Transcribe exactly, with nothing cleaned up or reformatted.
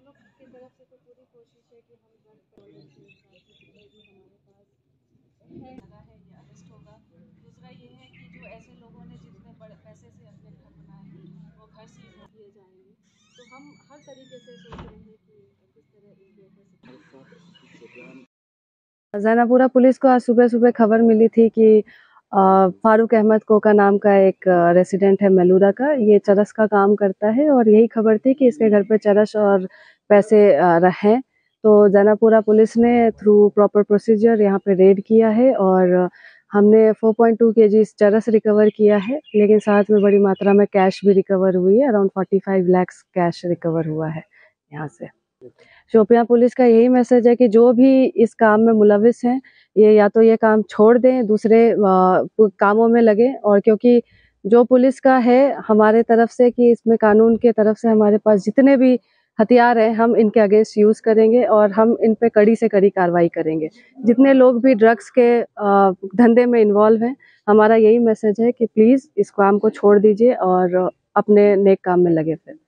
लोग की तरफ से तो पूरी कोशिश है कि हम ड्रग जितने भी हमारे पास है है ये अरेस्ट होगा। दूसरा ये है कि जो ऐसे लोगों ने जितने बड़े पैसे से अपने घर बनाए वो घर सीज किए जाएंगे। तो हम हर तरीके से सोच रहे हैं कि किस तरह इस बेहतर। जैनापुरा पुलिस को आज सुबह सुबह खबर मिली थी कि फारूक अहमद कोका नाम का एक रेसिडेंट है मेलूरा का, ये चरस का काम करता है और यही खबर थी कि इसके घर पे चरस और पैसे हैं। तो जैनापुरा पुलिस ने थ्रू प्रॉपर प्रोसीजर यहाँ पे रेड किया है और हमने चार पॉइंट दो केजी चरस रिकवर किया है, लेकिन साथ में बड़ी मात्रा में कैश भी रिकवर हुई है। अराउंड पैंतालीस लाख कैश रिकवर हुआ है यहाँ से। शोपियां पुलिस का यही मैसेज है कि जो भी इस काम में मुलविस हैं ये या तो ये काम छोड़ दें, दूसरे कामों में लगे। और क्योंकि जो पुलिस का है हमारे तरफ से कि इसमें कानून के तरफ से हमारे पास जितने भी हथियार हैं हम इनके अगेंस्ट यूज करेंगे और हम इन पे कड़ी से कड़ी कार्रवाई करेंगे। जितने लोग भी ड्रग्स के धंधे में इन्वॉल्व हैं, हमारा यही मैसेज है कि प्लीज इस काम को छोड़ दीजिए और अपने नेक काम में लगे फिर।